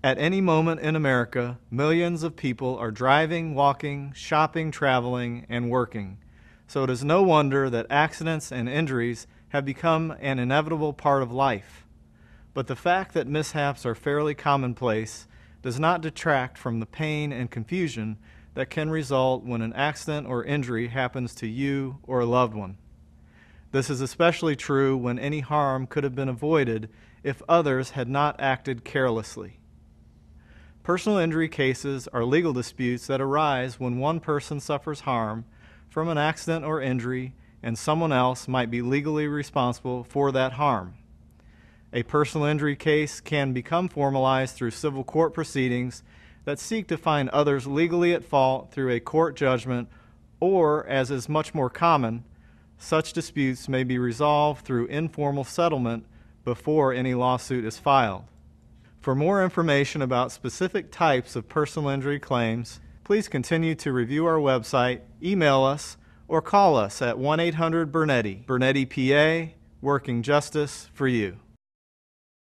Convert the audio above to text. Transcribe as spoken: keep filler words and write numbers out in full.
At any moment in America, millions of people are driving, walking, shopping, traveling, and working. So it is no wonder that accidents and injuries have become an inevitable part of life. But the fact that mishaps are fairly commonplace does not detract from the pain and confusion that can result when an accident or injury happens to you or a loved one. This is especially true when any harm could have been avoided if others had not acted carelessly. Personal injury cases are legal disputes that arise when one person suffers harm from an accident or injury and someone else might be legally responsible for that harm. A personal injury case can become formalized through civil court proceedings that seek to find others legally at fault through a court judgment, or, as is much more common, such disputes may be resolved through informal settlement before any lawsuit is filed. For more information about specific types of personal injury claims, please continue to review our website, email us, or call us at one eight hundred Burnetti. Burnetti P A, working justice for you.